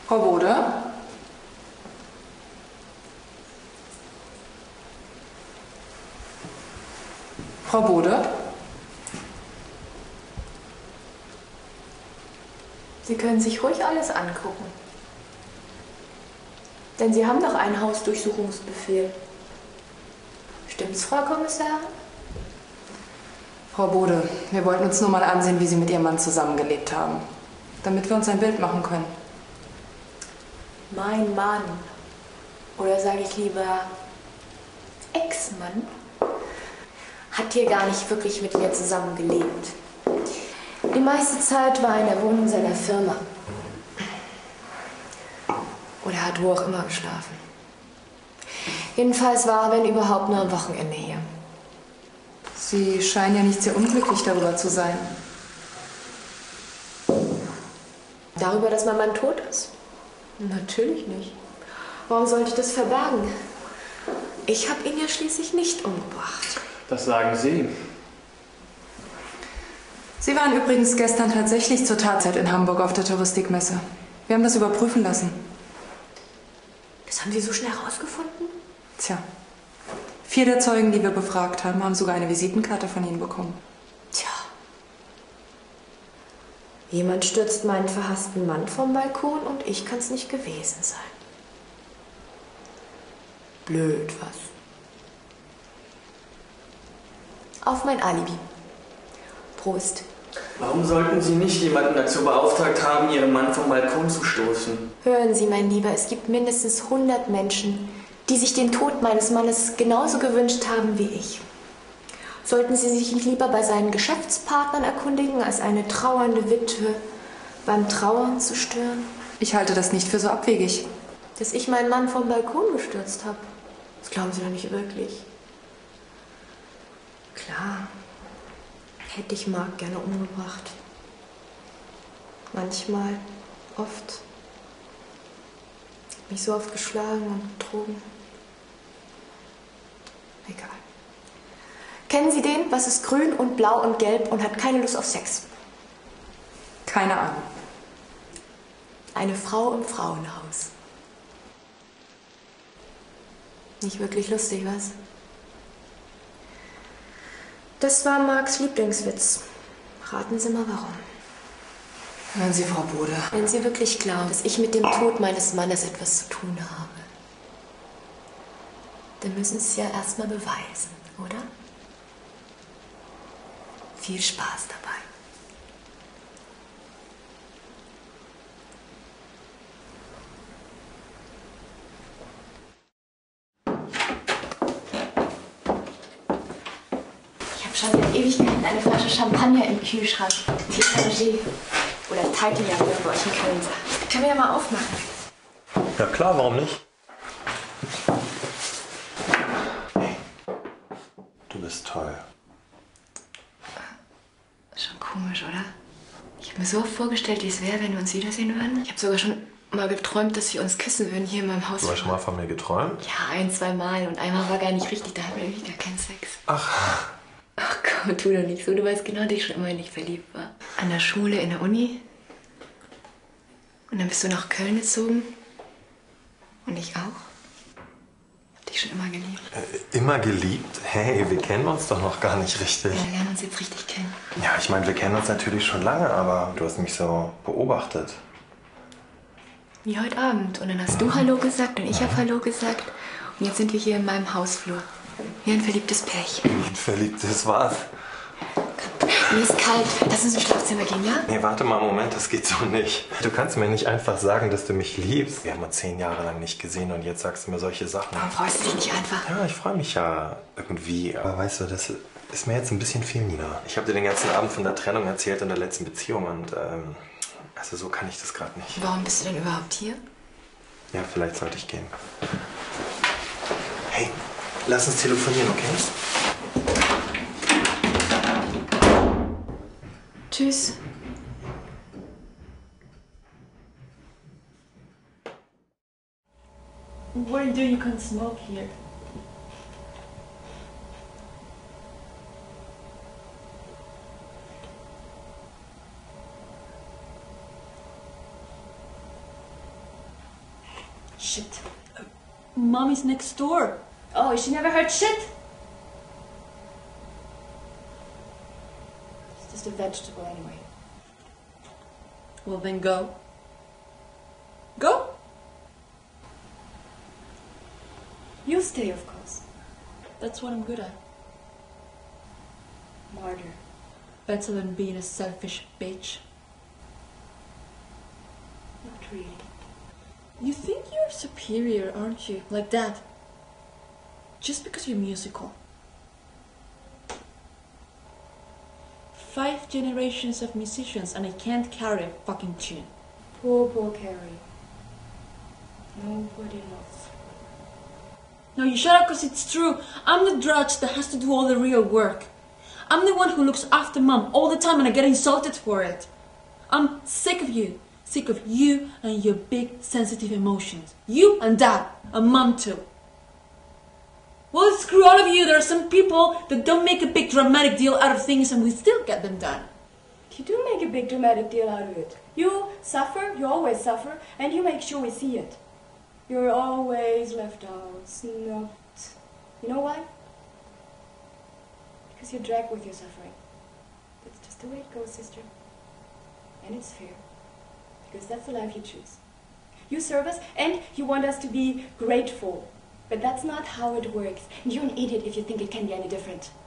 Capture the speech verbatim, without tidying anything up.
Frau Bode? Frau Bode? Sie können sich ruhig alles angucken. Denn Sie haben doch einen Hausdurchsuchungsbefehl. Stimmt's, Frau Kommissarin? Frau Bode, wir wollten uns nur mal ansehen, wie Sie mit Ihrem Mann zusammengelebt haben. Damit wir uns ein Bild machen können. Mein Mann, oder sage ich lieber Ex-Mann, hat hier gar nicht wirklich mit mir zusammengelebt. Die meiste Zeit war er in der Wohnung seiner Firma. Oder hat wo auch immer geschlafen. Jedenfalls war er, wenn überhaupt, nur am Wochenende hier. Sie scheinen ja nicht sehr unglücklich darüber zu sein. Darüber, dass mein Mann tot ist? Natürlich nicht. Warum sollte ich das verbergen? Ich habe ihn ja schließlich nicht umgebracht. Das sagen Sie. Sie waren übrigens gestern tatsächlich zur Tatzeit in Hamburg auf der Touristikmesse. Wir haben das überprüfen lassen. Das haben Sie so schnell herausgefunden? Tja, vier der Zeugen, die wir befragt haben, haben sogar eine Visitenkarte von Ihnen bekommen. Tja. Jemand stürzt meinen verhassten Mann vom Balkon und ich kann's nicht gewesen sein. Blöd, was? Auf mein Alibi. Prost. Warum sollten Sie nicht jemanden dazu beauftragt haben, Ihren Mann vom Balkon zu stoßen? Hören Sie, mein Lieber, es gibt mindestens hundert Menschen, die sich den Tod meines Mannes genauso gewünscht haben wie ich. Sollten Sie sich nicht lieber bei seinen Geschäftspartnern erkundigen, als eine trauernde Witwe beim Trauern zu stören? Ich halte das nicht für so abwegig. Dass ich meinen Mann vom Balkon gestürzt habe, das glauben Sie doch nicht wirklich. Klar, hätte ich Marc gerne umgebracht. Manchmal, oft. Hat mich so oft geschlagen und betrogen. Egal. Kennen Sie den? Was ist grün und blau und gelb und hat keine Lust auf Sex? Keine Ahnung. Eine Frau im Frauenhaus. Nicht wirklich lustig, was? Das war Marcs Lieblingswitz. Raten Sie mal, warum. Hören Sie, Frau Bode. Wenn Sie wirklich glauben, dass ich mit dem Tod meines Mannes etwas zu tun habe, dann müssen Sie es ja erstmal beweisen, oder? Viel Spaß dabei. Ich habe schon seit Ewigkeiten eine Flasche Champagner im Kühlschrank. Titange. Oder Titanja, wie man bei euch in Köln sagt. Können wir ja mal aufmachen. Ja klar, warum nicht? Hey, du bist toll. Schon komisch, oder? Ich habe mir so oft vorgestellt, wie es wäre, wenn wir uns wiedersehen würden. Ich habe sogar schon mal geträumt, dass wir uns küssen würden hier in meinem Haus. Du hast schon mal von mir geträumt? Ja, ein, zwei Mal. Und einmal war gar nicht richtig, da hatten wir irgendwie gar keinen Sex. Ach. Ach komm, tu doch nicht so. Du weißt genau, dass ich schon immer in dich verliebt war. An der Schule, in der Uni. Und dann bist du nach Köln gezogen. Und ich auch. Hab dich schon immer geliebt. Äh, immer geliebt? Hey, wir kennen uns doch noch gar nicht richtig. Ja, wir lernen uns jetzt richtig kennen. Ja, ich meine, wir kennen uns natürlich schon lange, aber du hast mich so beobachtet. Wie heute Abend. Und dann hast du Hallo gesagt und ich habe Hallo gesagt. Und jetzt sind wir hier in meinem Hausflur. Wie ein verliebtes Pärchen. Ein verliebtes was? Mir ist kalt. Lass uns ins Schlafzimmer gehen, ja? Nee, warte mal, Moment, das geht so nicht. Du kannst mir nicht einfach sagen, dass du mich liebst. Wir haben uns zehn Jahre lang nicht gesehen und jetzt sagst du mir solche Sachen. Warum freust du dich nicht einfach? Ja, ich freue mich ja irgendwie. Aber weißt du, das ist mir jetzt ein bisschen viel, Nina. Ich habe dir den ganzen Abend von der Trennung erzählt in der letzten Beziehung und ähm, also so kann ich das gerade nicht. Warum bist du denn überhaupt hier? Ja, vielleicht sollte ich gehen. Hey, lass uns telefonieren, okay? Tschüss. What do you do? You can smoke here. Shit. Uh, Mommy's next door. Oh, she never heard shit? It's just a vegetable anyway. Well, then go. Go? You stay, of course. That's what I'm good at. Martyr. Better than being a selfish bitch. Not really. You think you're superior, aren't you? Like that. Just because you're musical. Five generations of musicians and I can't carry a fucking tune. Poor, poor Carrie. Nobody loves her. No, you shut up because it's true. I'm the drudge that has to do all the real work. I'm the one who looks after Mom all the time and I get insulted for it. I'm sick of you. Sick of you and your big sensitive emotions. You and Dad. And Mom too. Well, screw all of you. There are some people that don't make a big dramatic deal out of things and we still get them done. You do make a big dramatic deal out of it. You suffer, you always suffer, and you make sure we see it. You're always left out, snubbed. You know why? Because you're dragged with your suffering. That's just the way it goes, sister. And it's fair. Because that's the life you choose. You serve us, and you want us to be grateful. But that's not how it works. And you're an idiot if you think it can be any different.